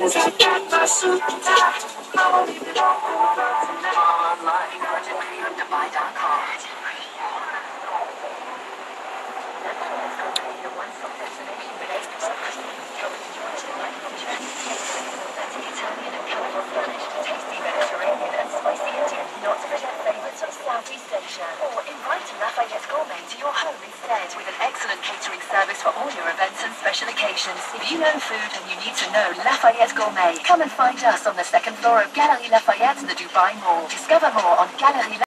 as I got my suit and tie. I won't even walk over tonight. Dubai.com. Italian and colourful Spanish, tasty Mediterranean and spicy Indian, not to forget favourites from Southeast Asia. Or invite Lafayette Gourmet to your home instead with an excellent catering service for all your events and special occasions. If you know food and you need to know Lafayette Gourmet, come and find us on the second floor of Galerie Lafayette, the Dubai Mall. Discover more on Galerie